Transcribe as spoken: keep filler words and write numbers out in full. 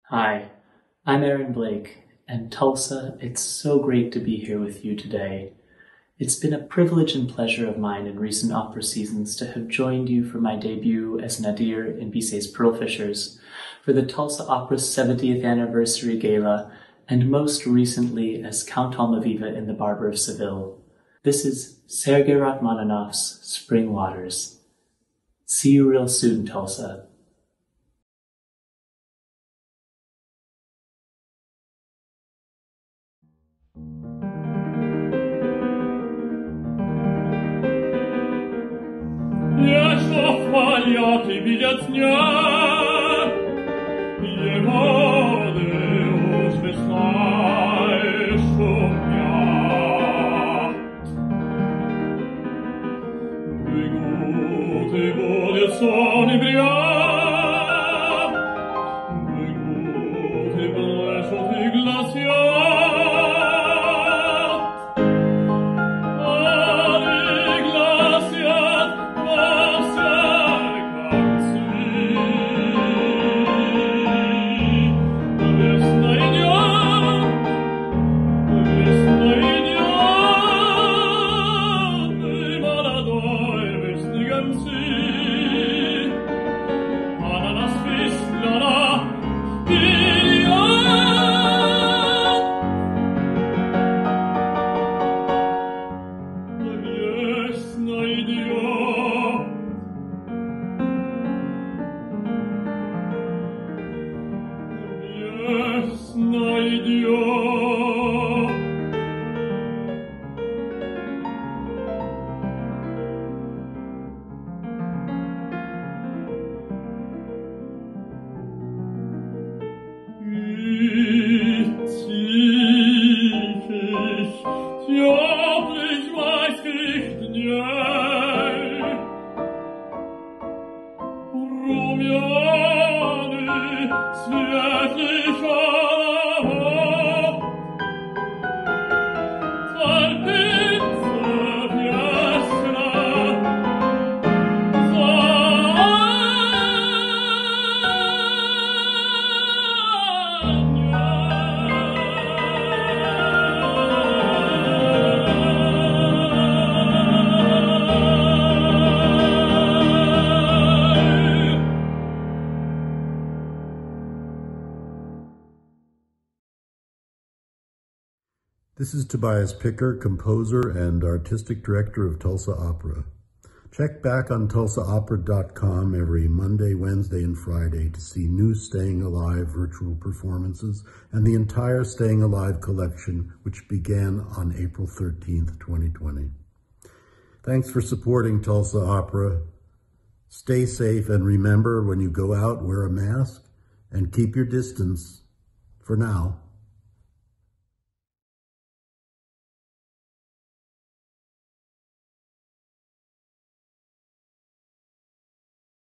Hi, I'm Aaron Blake, and Tulsa, it's so great to be here with you today. It's been a privilege and pleasure of mine in recent opera seasons to have joined you for my debut as Nadir in Bizet's Pearlfishers, for the Tulsa Opera's seventieth anniversary gala, and most recently as Count Almaviva in the Barber of Seville. This is Sergei Rachmaninoff's Spring Waters. See you real soon, Tulsa. Jeszcze chwaliaki widzieć nie, je wody już wysnaj szumiat. Wyguty wody soni briat, wyguty bleszą tych glaciat. This is Tobias Picker, composer and artistic director of Tulsa Opera. Check back on tulsa opera dot com every Monday, Wednesday, and Friday to see new Staying Alive virtual performances and the entire Staying Alive collection, which began on April thirteenth, twenty twenty. Thanks for supporting Tulsa Opera. Stay safe, and remember, when you go out, wear a mask and keep your distance for now.